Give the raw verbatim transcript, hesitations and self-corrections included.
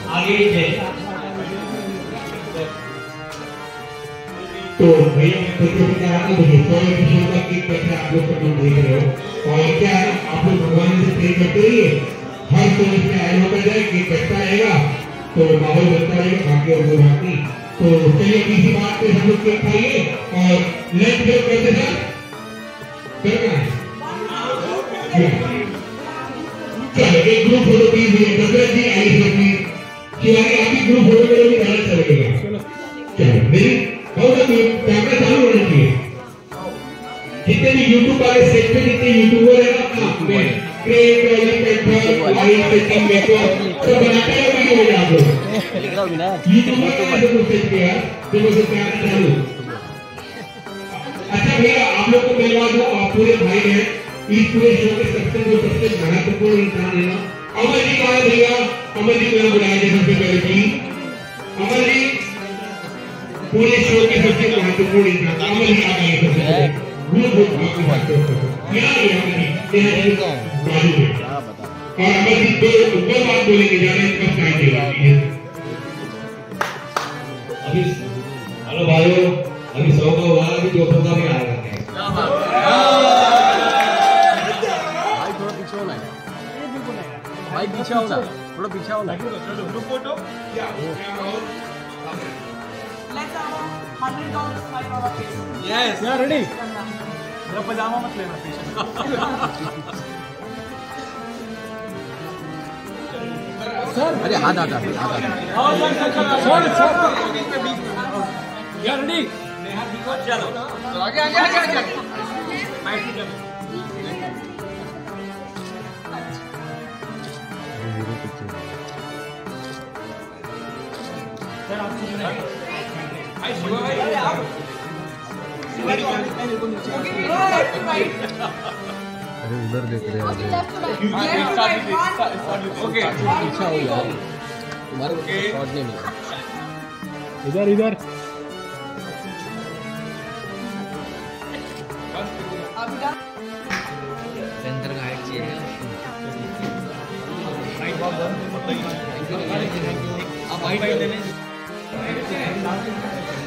आगे जय। तो भैया मैं फिर से कह रहा हूँ देखिए सौ एपिसोड का केक कैसे आप लोग कंट्रोल देख रहे हो और क्या है आप लोग भगवान से प्रे करते रहिए हर सौ इसमें ऐड होता जाए केक कटता रहेगा तो माहौल बनता रहेगा बाकी और कोई बात नहीं। तो चलिए किसी बात पे सब लोग केक खाइए और लंच ब्रेक करते सर करना है। चलो एक ग्रुप फोटो प्लीज भैया दशरथ जी आइए सर प्लीज शिवानी आप भी ग्रुप फोटो में भी डालना चलेगा। चलो मेरी बहुत कैमरा चालू होना चाहिए जितने भी यूट्यूब वाले सेट पे जितने यूट्यूबर है ना मैं क्रिएट वाली पेपर लाइव सेटिंग मेकअप सब बनाते हैं वीडियो में आप लोग यूट्यूबर वाले को सेट किया देखो सर कैमरा चालू। अच्छा भैया आप लोग को मैं बात दो आप पूरे भाई हैं इस पूरे शो के सबसे जो सबसे महत्वपूर्ण इंसान है ना अमर जी कहाँ है भैया अमर जी को बुलाया जाए सबसे पहले प्लीज अमर जी पूरे शो के सबसे महत्वपूर्ण इंसान अमर जी आ गए सबसे पहले वो बहुत महत्वपूर्ण यहाँ है अमर जी यहाँ बाजू में और अमर जी दो दो बात बोलेंगे जाने कब टाइम देगा अभी हेलो भाइयों अभी सौ का हुआ अभी दो सौ का भी आ रहा है भाई थोड़ा पीछे होना है भाई पीछे होना थोड़ा पीछे होना ग्रुप फोटो यस यार रेडी मेरा पजामा मत लेना पीछे सर अरे हाथ आता हाथ आता सर सर यार रेडी चलो आगे आगे आगे आगे सर आप भाई शिवा भाई अरे आप अरे उधर देख रहे हैं ओके पीछा हो यार तुम्हारे को शॉट नहीं मिला इधर इधर सेंटर का हाइट चाहिए आप हाइट ले लें